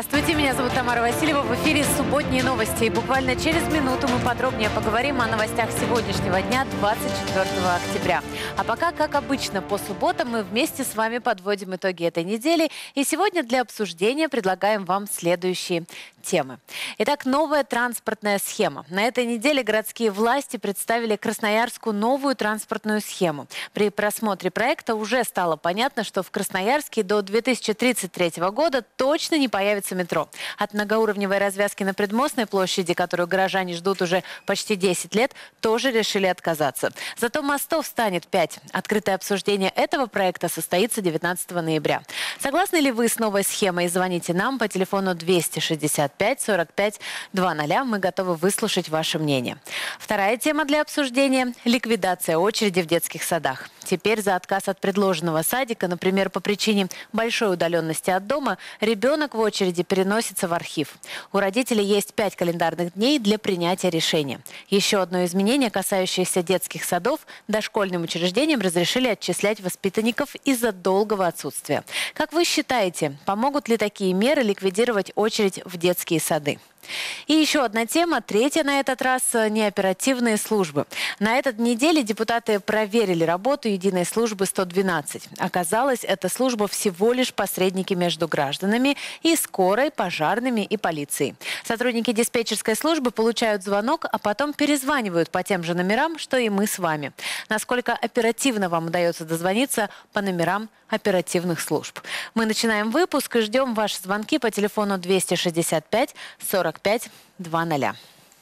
Здравствуйте, меня зовут Тамара Васильева. В эфире «Субботние новости». И буквально через минуту мы подробнее поговорим о новостях сегодняшнего дня, 24 октября. А пока, как обычно, по субботам мы вместе с вами подводим итоги этой недели. И сегодня для обсуждения предлагаем вам следующие темы. Итак, новая транспортная схема. На этой неделе городские власти представили Красноярску новую транспортную схему. При просмотре проекта уже стало понятно, что в Красноярске до 2033 года точно не появится метро. От многоуровневой развязки на Предмостной площади, которую горожане ждут уже почти 10 лет, тоже решили отказаться. Зато мостов станет 5. Открытое обсуждение этого проекта состоится 19 ноября. Согласны ли вы с новой схемой? Звоните нам по телефону 265 45 00. Мы готовы выслушать ваше мнение. Вторая тема для обсуждения – ликвидация очереди в детских садах. Теперь за отказ от предложенного садика, например, по причине большой удаленности от дома, ребенок в очереди переносится в архив. У родителей есть 5 календарных дней для принятия решения. Еще одно изменение, касающееся детских садов, дошкольным учреждениям разрешили отчислять воспитанников из-за долгого отсутствия. Как вы считаете, помогут ли такие меры ликвидировать очередь в детские сады? И еще одна тема, третья на этот раз – неоперативные службы. На этой неделе депутаты проверили работу единой службы 112. Оказалось, эта служба всего лишь посредники между гражданами и скорой, пожарными и полицией. Сотрудники диспетчерской службы получают звонок, а потом перезванивают по тем же номерам, что и мы с вами. Насколько оперативно вам удается дозвониться по номерам оперативных служб? Мы начинаем выпуск и ждем ваши звонки по телефону 265 45 00.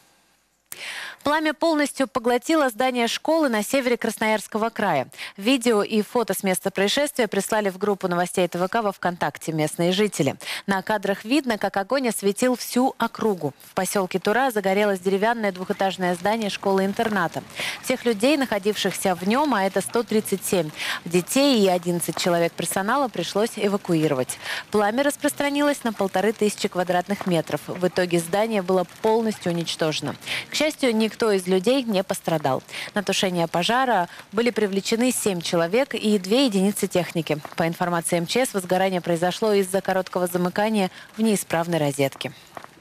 Пламя полностью поглотило здание школы на севере Красноярского края. Видео и фото с места происшествия прислали в группу новостей ТВК во ВКонтакте местные жители. На кадрах видно, как огонь осветил всю округу. В поселке Тура загорелось деревянное двухэтажное здание школы-интерната. Всех людей, находившихся в нем, а это 137 детей и 11 человек персонала, пришлось эвакуировать. Пламя распространилось на 1500 квадратных метров. В итоге здание было полностью уничтожено. К счастью, никто из людей не пострадал. На тушение пожара были привлечены 7 человек и 2 единицы техники. По информации МЧС, возгорание произошло из-за короткого замыкания в неисправной розетке.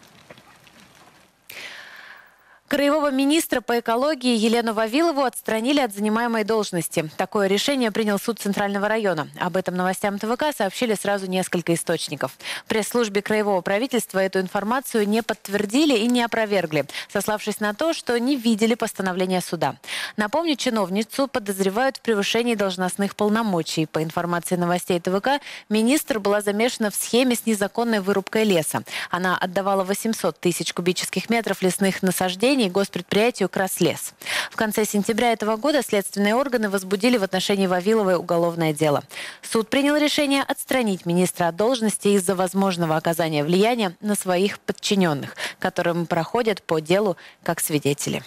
Краевого министра по экологии Елену Вавилову отстранили от занимаемой должности. Такое решение принял суд Центрального района. Об этом новостям ТВК сообщили сразу несколько источников. В пресс-службе краевого правительства эту информацию не подтвердили и не опровергли, сославшись на то, что не видели постановления суда. Напомню, чиновницу подозревают в превышении должностных полномочий. По информации новостей ТВК, министр была замешана в схеме с незаконной вырубкой леса. Она отдавала 800 тысяч кубических метров лесных насаждений госпредприятию «Краслес». В конце сентября этого года следственные органы возбудили в отношении Вавиловой уголовное дело. Суд принял решение отстранить министра от должности из-за возможного оказания влияния на своих подчиненных, которые проходят по делу как свидетели.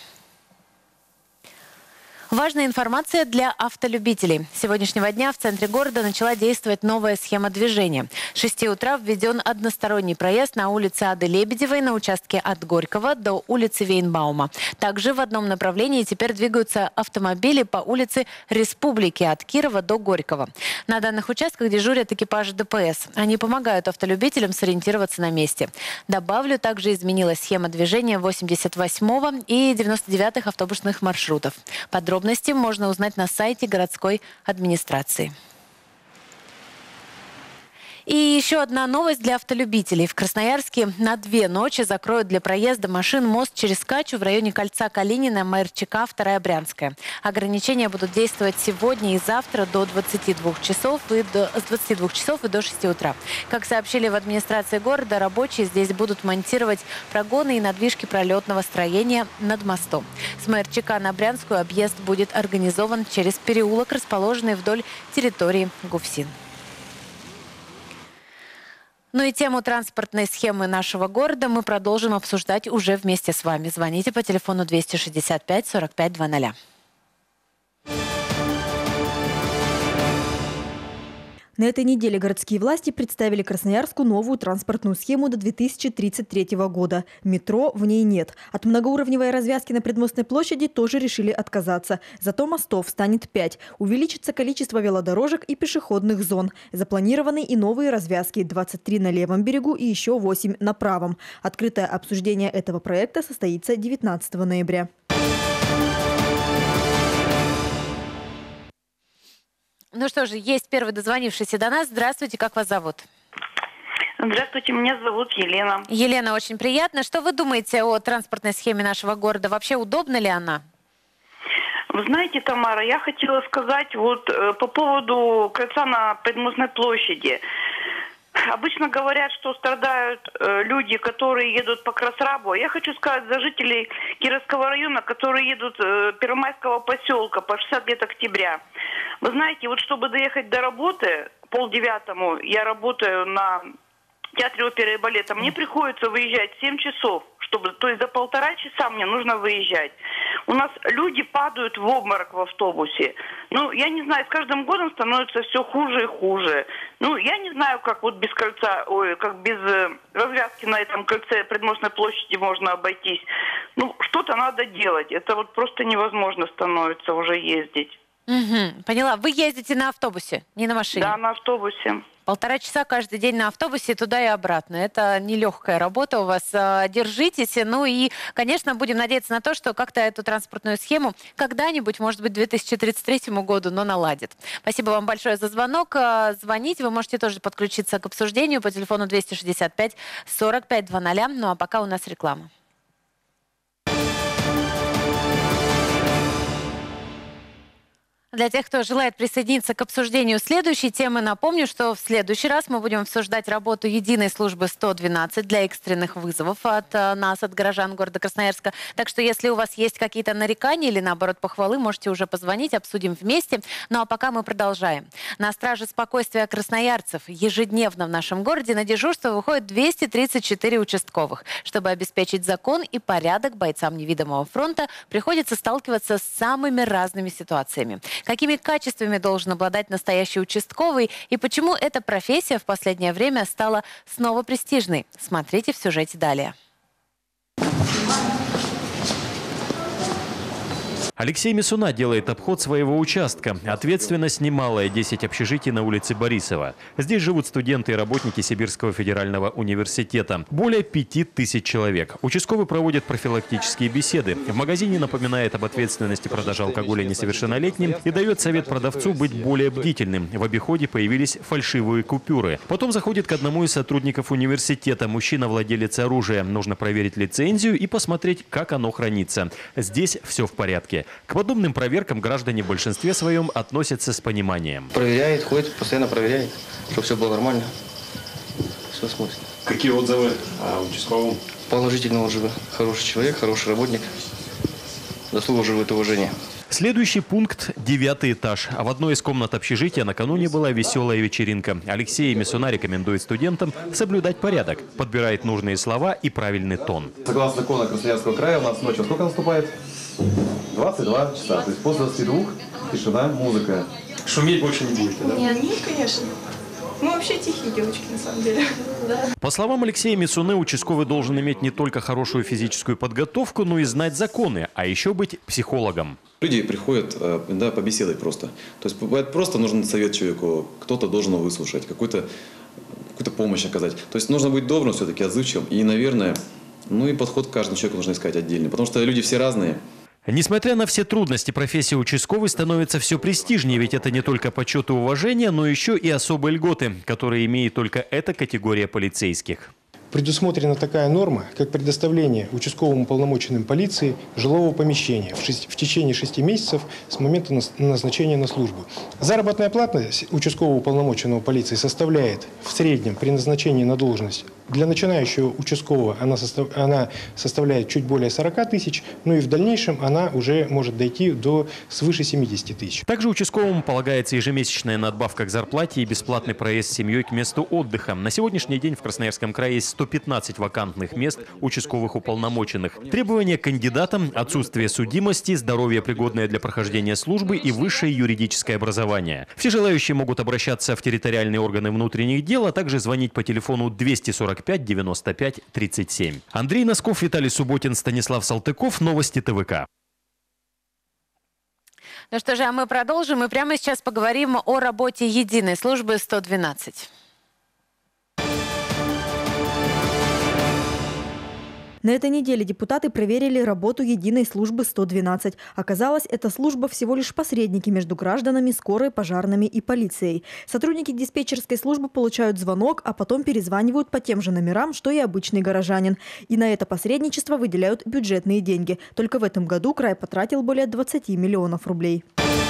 Важная информация для автолюбителей. С сегодняшнего дня в центре города начала действовать новая схема движения. С 6 утра введен односторонний проезд на улице Ады Лебедевой на участке от Горького до улицы Вейнбаума. Также в одном направлении теперь двигаются автомобили по улице Республики от Кирова до Горького. На данных участках дежурят экипажи ДПС. Они помогают автолюбителям сориентироваться на месте. Добавлю, также изменилась схема движения 88-го и 99-х автобусных маршрутов. Подробности можно узнать на сайте городской администрации. И еще одна новость для автолюбителей. В Красноярске на 2 ночи закроют для проезда машин мост через Качу в районе кольца Калинина, МРЧК, 2-я Брянская. Ограничения будут действовать сегодня и завтра до 22 часов и до 6 утра. Как сообщили в администрации города, рабочие здесь будут монтировать прогоны и надвижки пролетного строения над мостом. С МРЧК на Брянскую объезд будет организован через переулок, расположенный вдоль территории ГУФСИН. Ну и тему транспортной схемы нашего города мы продолжим обсуждать уже вместе с вами. Звоните по телефону 265 45 00. На этой неделе городские власти представили Красноярску новую транспортную схему до 2033 года. Метро в ней нет. От многоуровневой развязки на Предмостной площади тоже решили отказаться. Зато мостов станет 5. Увеличится количество велодорожек и пешеходных зон. Запланированы и новые развязки – 23 на левом берегу и еще 8 на правом. Открытое обсуждение этого проекта состоится 19 ноября. Ну что же, есть первый дозвонившийся до нас. Здравствуйте, как вас зовут? Здравствуйте, меня зовут Елена. Елена, очень приятно. Что вы думаете о транспортной схеме нашего города? Вообще удобна ли она? Вы знаете, Тамара, я хотела сказать вот по поводу кольца на Предмостной площади. Обычно говорят, что страдают люди, которые едут по Красрабу. Я хочу сказать за жителей Кировского района, которые едут Первомайского поселка по 60 лет октября. Вы знаете, вот чтобы доехать до работы, 8:30, я работаю на театре оперы и балета, мне приходится выезжать 7 часов, то есть за 1,5 часа мне нужно выезжать. У нас люди падают в обморок в автобусе. Ну, я не знаю, с каждым годом становится все хуже и хуже. Ну, я не знаю, как вот без кольца, как без развязки на этом кольце Предмостной площади можно обойтись. Ну, что-то надо делать. Это вот просто невозможно становится уже ездить. Угу, поняла. Вы ездите на автобусе, не на машине? Да, на автобусе. 1,5 часа каждый день на автобусе туда и обратно. Это нелегкая работа у вас. Держитесь. Ну и, конечно, будем надеяться на то, что как-то эту транспортную схему когда-нибудь, может быть, к 2033 году, но наладит. Спасибо вам большое за звонок. Звоните. Вы можете тоже подключиться к обсуждению по телефону 265 45 00. Ну а пока у нас реклама. Для тех, кто желает присоединиться к обсуждению следующей темы, напомню, что в следующий раз мы будем обсуждать работу единой службы 112 для экстренных вызовов от нас, от горожан города Красноярска. Так что, если у вас есть какие-то нарекания или, наоборот, похвалы, можете уже позвонить, обсудим вместе. Ну а пока мы продолжаем. На страже спокойствия красноярцев ежедневно в нашем городе на дежурство выходит 234 участковых. Чтобы обеспечить закон и порядок, бойцам невидимого фронта приходится сталкиваться с самыми разными ситуациями. Какими качествами должен обладать настоящий участковый и почему эта профессия в последнее время стала снова престижной? Смотрите в сюжете далее. Алексей Мисуна делает обход своего участка. Ответственность немалая – 10 общежитий на улице Борисова. Здесь живут студенты и работники Сибирского федерального университета. Более 5000 человек. Участковый проводит профилактические беседы. В магазине напоминает об ответственности продажи алкоголя несовершеннолетним и дает совет продавцу быть более бдительным. В обиходе появились фальшивые купюры. Потом заходит к одному из сотрудников университета. Мужчина владелец оружия. Нужно проверить лицензию и посмотреть, как оно хранится. Здесь все в порядке. К подобным проверкам граждане в большинстве своем относятся с пониманием. Проверяет, ходит, постоянно проверяет, чтобы все было нормально. Все смотрит. Какие отзывы о участковом? Положительные отзывы. Хороший человек, хороший работник. Заслуживает уважения. Следующий пункт – 9-й этаж. А в одной из комнат общежития накануне была веселая вечеринка. Алексей Мисуна рекомендует студентам соблюдать порядок, подбирает нужные слова и правильный тон. Согласно закону Красноярского края, у нас ночью сколько наступает? 22 часа. То есть после 22 тишина, музыка. Шуметь больше не будете, да? Нет, конечно. Мы вообще тихие девочки, на самом деле. Да. По словам Алексея Мисуны, участковый должен иметь не только хорошую физическую подготовку, но и знать законы, а еще быть психологом. Люди приходят побеседовать просто. То есть бывает просто нужен совет человеку, кто-то должен его выслушать, какую-то помощь оказать. То есть нужно быть добрым все-таки, отзывчивым. И, наверное, и подход к каждому человеку нужно искать отдельно. Потому что люди все разные. Несмотря на все трудности, профессия участковый становится все престижнее, ведь это не только почет и уважение, но еще и особые льготы, которые имеет только эта категория полицейских. Предусмотрена такая норма, как предоставление участковым уполномоченным полиции жилого помещения в течение 6 месяцев с момента назначения на службу. Заработная плата участкового уполномоченного полиции составляет в среднем при назначении на должность Для начинающего участкового она составляет чуть более 40 тысяч, ну и в дальнейшем она уже может дойти до свыше 70 тысяч. Также участковому полагается ежемесячная надбавка к зарплате и бесплатный проезд с семьей к месту отдыха. На сегодняшний день в Красноярском крае есть 115 вакантных мест участковых уполномоченных. Требования к кандидатам – отсутствие судимости, здоровье, пригодное для прохождения службы и высшее юридическое образование. Все желающие могут обращаться в территориальные органы внутренних дел, а также звонить по телефону 245 95 37. Андрей Носков, Виталий Субботин, Станислав Салтыков. Новости ТВК. Ну что же, а мы продолжим и прямо сейчас поговорим о работе единой службы 112. На этой неделе депутаты проверили работу единой службы 112. Оказалось, эта служба всего лишь посредники между гражданами, скорой, пожарными и полицией. Сотрудники диспетчерской службы получают звонок, а потом перезванивают по тем же номерам, что и обычный горожанин. И на это посредничество выделяют бюджетные деньги. Только в этом году край потратил более 20 миллионов рублей.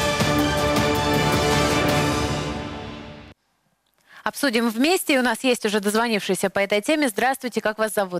Обсудим вместе. И у нас есть уже дозвонившийся по этой теме. Здравствуйте, как вас зовут?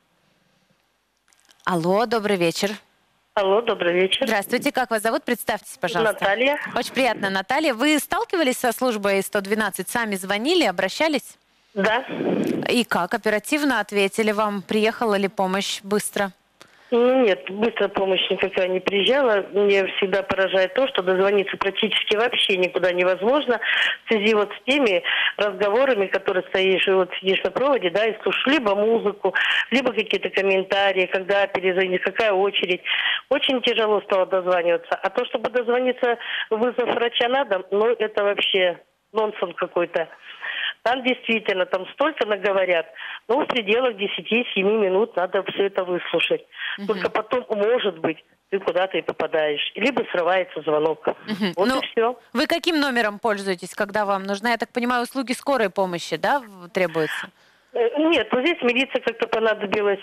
Алло, добрый вечер. Алло, добрый вечер. Здравствуйте, как вас зовут? Представьтесь, пожалуйста. Наталья. Очень приятно, Наталья. Вы сталкивались со службой 112? Сами звонили, обращались? Да. И как? Оперативно ответили вам? Приехала ли помощь быстро? Нет, быстрая помощь никакая не приезжала. Мне всегда поражает то, что дозвониться практически вообще никуда невозможно в связи вот с теми разговорами, которые стоишь, и вот сидишь на проводе, да, и слушаешь либо музыку, либо какие-то комментарии, когда перезвонить, какая очередь. Очень тяжело стало дозваниваться. А то, чтобы дозвониться, вызвав врача на дом, ну, это вообще нонсенс какой-то. Там действительно, там столько наговорят, но в пределах 10-7 минут надо все это выслушать. Только потом, может быть, ты куда-то и попадаешь. Либо срывается звонок. Вот и все. Вы каким номером пользуетесь, когда вам нужна, я так понимаю, услуги скорой помощи, да, требуются? Нет, вот здесь милиция как-то понадобилась,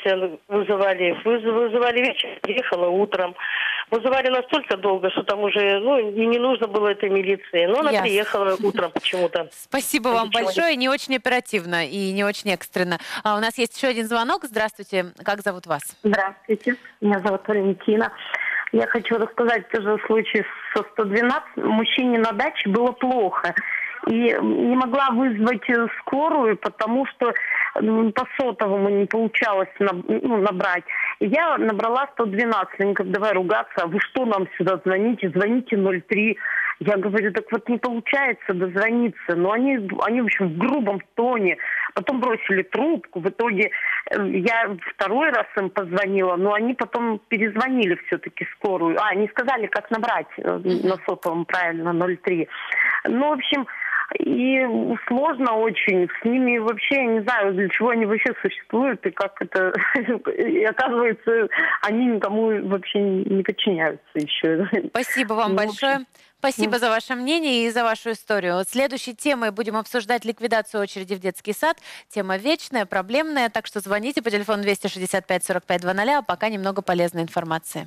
вызывали вечером, приехала утром. Вызывали настолько долго, что там уже, и не нужно было этой милиции. Но она приехала утром почему-то. Спасибо вам большое. Не очень оперативно и не очень экстренно. А у нас есть еще один звонок. Здравствуйте. Как зовут вас? Здравствуйте. Меня зовут Валентина. Я хочу рассказать тоже случай со 112. Мужчине на даче было плохо. И не могла вызвать скорую, потому что по сотовому не получалось набрать. И я набрала 112. Они говорят, давай ругаться. Вы что нам сюда звоните? Звоните 03. Я говорю, так вот не получается дозвониться. Но они в общем, в грубом тоне. Потом бросили трубку. В итоге я второй раз им позвонила, но они потом перезвонили все-таки скорую. Они сказали, как набрать на сотовом правильно 03. Ну, в общем... И сложно очень. С ними вообще, я не знаю, для чего они вообще существуют и как это... И оказывается, они никому вообще не подчиняются еще. Спасибо вам большое. Спасибо за ваше мнение и за вашу историю. Вот следующей темой будем обсуждать ликвидацию очереди в детский сад. Тема вечная, проблемная, так что звоните по телефону 265 45 00, а пока немного полезной информации.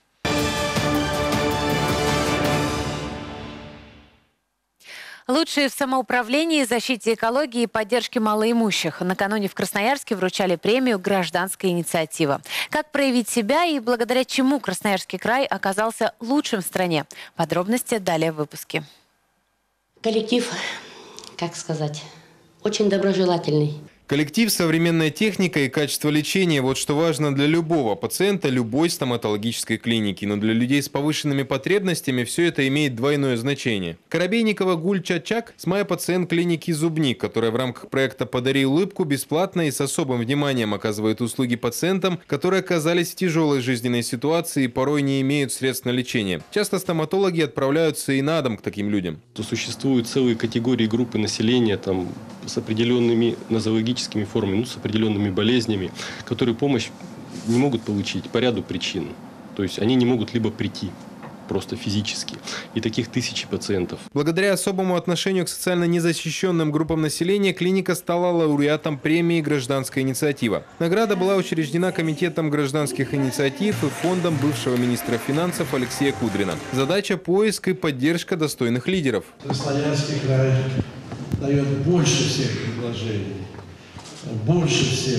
Лучшие в самоуправлении, защите экологии и поддержке малоимущих. Накануне в Красноярске вручали премию «Гражданская инициатива». Как проявить себя и благодаря чему Красноярский край оказался лучшим в стране? Подробности далее в выпуске. Коллектив, как сказать, очень доброжелательный. Коллектив, современная техника и качество лечения – вот что важно для любого пациента любой стоматологической клиники. Но для людей с повышенными потребностями все это имеет двойное значение. Коробейникова Гуль Чачак – с мая пациент клиники «Зубник», которая в рамках проекта «Подари улыбку» бесплатно и с особым вниманием оказывает услуги пациентам, которые оказались в тяжелой жизненной ситуации и порой не имеют средств на лечение. Часто стоматологи отправляются и на дом к таким людям. Существуют целые категории группы населения там, с определенными нозологическими формами, с определенными болезнями, которые помощь не могут получить по ряду причин. То есть они не могут либо прийти просто физически. И таких тысячи пациентов. Благодаря особому отношению к социально незащищенным группам населения клиника стала лауреатом премии «Гражданская инициатива». Награда была учреждена Комитетом гражданских инициатив и фондом бывшего министра финансов Алексея Кудрина. Задача – поиск и поддержка достойных лидеров. Красноярский край дает больше всех предложений. больше всех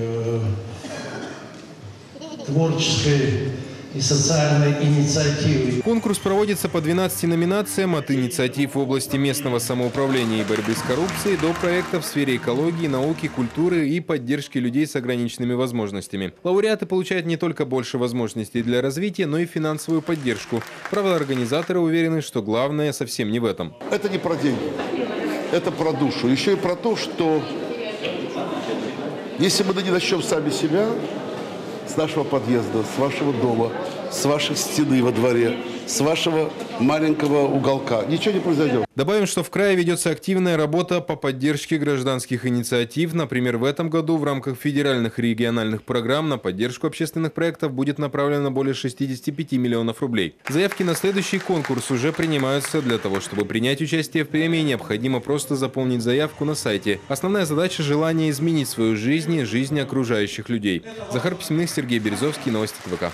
творческой и социальной инициативы. Конкурс проводится по 12 номинациям, от инициатив в области местного самоуправления и борьбы с коррупцией до проектов в сфере экологии, науки, культуры и поддержки людей с ограниченными возможностями. Лауреаты получают не только больше возможностей для развития, но и финансовую поддержку. Правда, организаторы уверены, что главное совсем не в этом. Это не про деньги, это про душу. Еще и про то, что если мы не начнем сами себя, с нашего подъезда, с вашего дома, с вашей стены во дворе, с вашего маленького уголка, ничего не произойдет. Добавим, что в крае ведется активная работа по поддержке гражданских инициатив. Например, в этом году в рамках федеральных и региональных программ на поддержку общественных проектов будет направлено более 65 миллионов рублей. Заявки на следующий конкурс уже принимаются. Для того, чтобы принять участие в премии, необходимо просто заполнить заявку на сайте. Основная задача – желание изменить свою жизнь и жизнь окружающих людей. Захар Письменных, Сергей Березовский, Новости ТВК.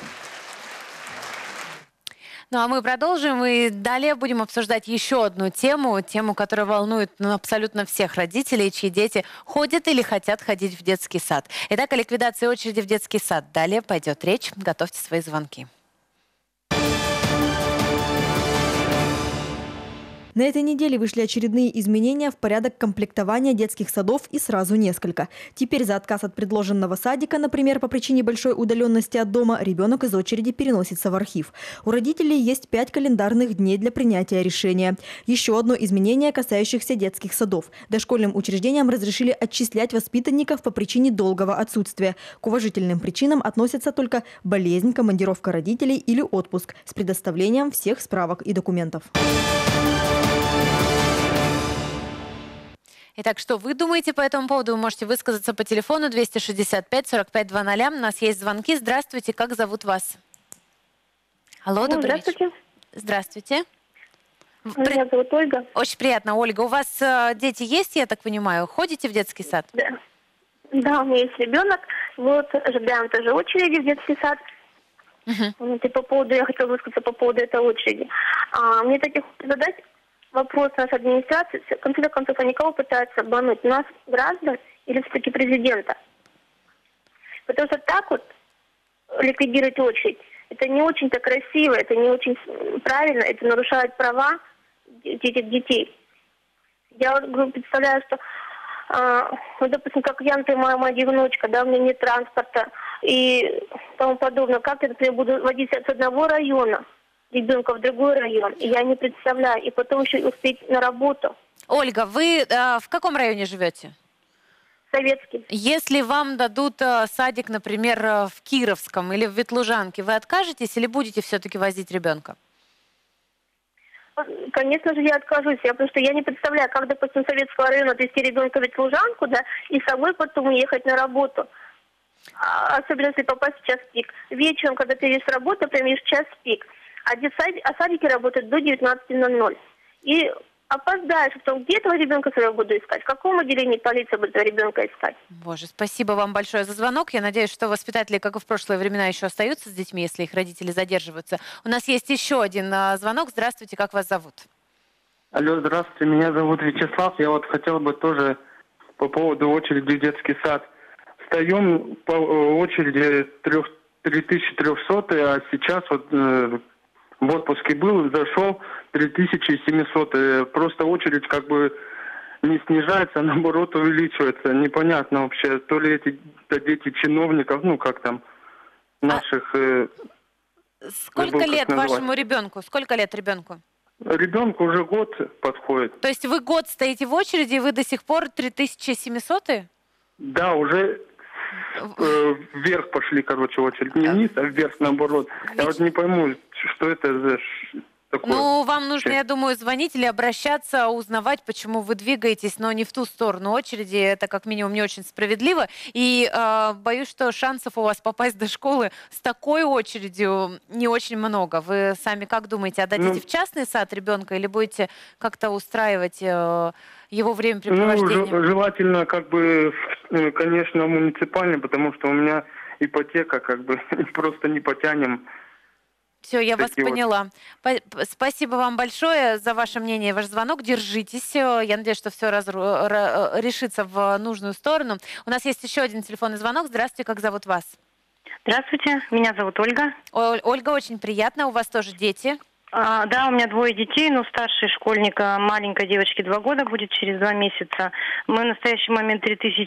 Ну а мы продолжим и далее будем обсуждать еще одну тему, которая волнует абсолютно всех родителей, чьи дети ходят или хотят ходить в детский сад. Итак, о ликвидации очереди в детский сад. Далее пойдет речь. Готовьте свои звонки. На этой неделе вышли очередные изменения в порядок комплектования детских садов и сразу несколько. Теперь за отказ от предложенного садика, например, по причине большой удаленности от дома, ребенок из очереди переносится в архив. У родителей есть 5 календарных дней для принятия решения. Еще одно изменение, касающихся детских садов. Дошкольным учреждениям разрешили отчислять воспитанников по причине долгого отсутствия. К уважительным причинам относятся только болезнь, командировка родителей или отпуск с предоставлением всех справок и документов. Итак, что вы думаете по этому поводу? Вы можете высказаться по телефону 265 45 00. У нас есть звонки. Здравствуйте, как зовут вас? Алло, добрый вечер. Здравствуйте. Меня зовут Ольга. Очень приятно, Ольга. У вас дети есть, я так понимаю? Ходите в детский сад? Да. Да, у меня есть ребенок. Вот, ожидаем тоже очереди в детский сад. Вот, и по поводу, я хотела высказаться по поводу этой очереди. Мне таких задать вопрос нашей администрации. В конце концов, они кого пытаются обмануть? Нас, граждан, или все-таки президента? Потому что так вот ликвидировать очередь, это не очень-то красиво, это не очень правильно, это нарушает права этих детей. Я вот представляю, что, вот, допустим, как я, например, моя одиночка, да, у меня нет транспорта и тому подобное. Как я, например, буду водить с одного района ребенка в другой район, и я не представляю, и потом еще успеть на работу. Ольга, вы в каком районе живете? Советский. Если вам дадут садик, например, в Кировском или в Ветлужанке, вы откажетесь или будете все-таки возить ребенка? Конечно же, я откажусь, потому что я не представляю, как, допустим, Советского района отвезти ребенка в Ветлужанку, да, и с собой потом уехать на работу. Особенно, если попасть в час пик. Вечером, когда ты едешь с работы, например, в час пик. А садики работают до 19:00. И опоздаешь, потом где этого ребенка своего буду искать? В каком отделении полиции буду этого ребенка искать? Боже, спасибо вам большое за звонок. Я надеюсь, что воспитатели, как и в прошлые времена, еще остаются с детьми, если их родители задерживаются. У нас есть еще один звонок. Здравствуйте, как вас зовут? Алло, здравствуйте, меня зовут Вячеслав. Я вот хотел бы тоже по поводу очереди в детский сад. Встаем по очереди 3300, а сейчас вот в отпуске был, зашел 3700. Просто очередь как бы не снижается, а наоборот увеличивается. Непонятно вообще, то ли это дети чиновников, ну как там, наших... Сколько лет вашему ребенку? Сколько лет ребенку? Ребенку уже год подходит. То есть вы год стоите в очереди, и вы до сих пор 3700? Да, уже вверх пошли, короче, очередь. Не вниз, а вверх наоборот. Я вот не пойму, что это за такое. Ну, вам нужно, я думаю, звонить или обращаться, узнавать, почему вы двигаетесь, но не в ту сторону очереди. Это, как минимум, не очень справедливо. И боюсь, что шансов у вас попасть до школы с такой очередью не очень много. Вы сами как думаете, отдадите в частный сад ребенка или будете как-то устраивать его времяпрепровождение? Ну, желательно, как бы, конечно, муниципальный, потому что у меня ипотека, как бы, просто не потянем. Все, я вас поняла. Спасибо вам большое за ваше мнение, ваш звонок. Держитесь. Я надеюсь, что все решится в нужную сторону. У нас есть еще один телефонный звонок. Здравствуйте, как зовут вас? Здравствуйте, меня зовут Ольга. Ольга, очень приятно. У вас тоже дети? Да, у меня 2 детей, но старший школьник, маленькой девочке 2 года будет через 2 месяца. Мы в настоящий момент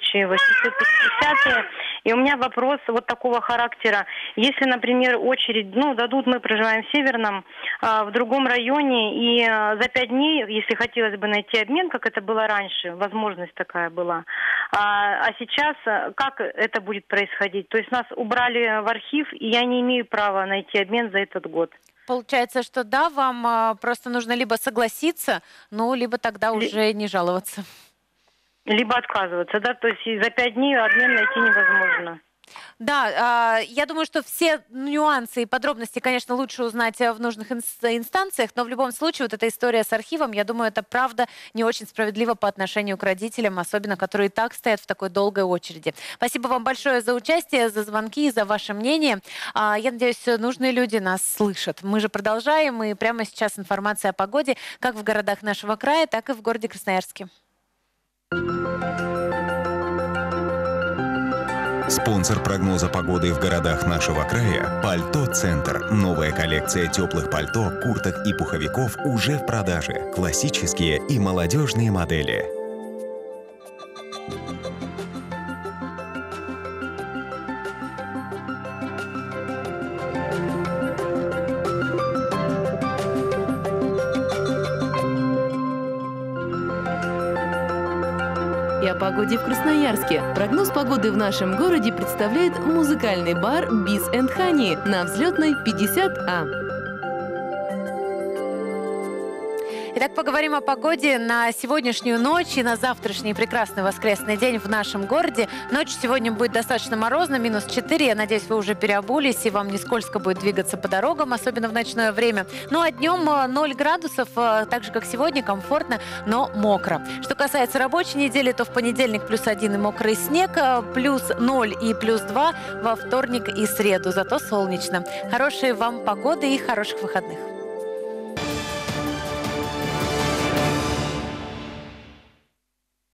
3850. И у меня вопрос вот такого характера. Если, например, очередь, дадут, мы проживаем в Северном, в другом районе, и за 5 дней, если хотелось бы найти обмен, как это было раньше, возможность такая была. А сейчас как это будет происходить? То есть нас убрали в архив, и я не имею права найти обмен за этот год. Получается, что да, вам просто нужно либо согласиться, либо тогда уже не жаловаться. Либо отказываться, да? То есть за 5 дней обмен найти невозможно. Да, я думаю, что все нюансы и подробности, конечно, лучше узнать в нужных инстанциях, но в любом случае вот эта история с архивом, я думаю, это правда не очень справедливо по отношению к родителям, особенно которые и так стоят в такой долгой очереди. Спасибо вам большое за участие, за звонки, за ваше мнение. Я надеюсь, нужные люди нас слышат. Мы же продолжаем, и прямо сейчас информация о погоде как в городах нашего края, так и в городе Красноярске. Спонсор прогноза погоды в городах нашего края – Пальто-центр. Новая коллекция теплых пальто, курток и пуховиков уже в продаже. Классические и молодежные модели. И о погоде в Красноярске. Прогноз погоды в нашем городе представляет музыкальный бар Bees & Honey на Взлетной 50А. Итак, поговорим о погоде на сегодняшнюю ночь и на завтрашний прекрасный воскресный день в нашем городе. Ночью сегодня будет достаточно морозно, -4. Я надеюсь, вы уже переобулись, и вам не скользко будет двигаться по дорогам, особенно в ночное время. Ну а днем 0 градусов, так же, как сегодня, комфортно, но мокро. Что касается рабочей недели, то в понедельник +1 и мокрый снег, +0 и +2 во вторник и среду. Зато солнечно. Хорошей вам погоды и хороших выходных.